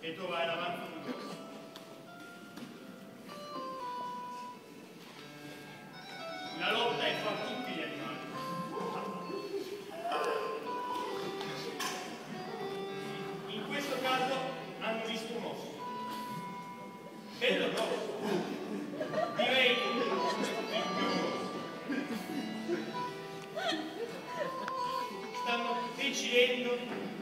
e trovare l'avanzo sul dorso. La lotta è fra tutti gli animali. In questo caso hanno visto un osso. Bello grosso. Direi il più grosso. Stanno decidendo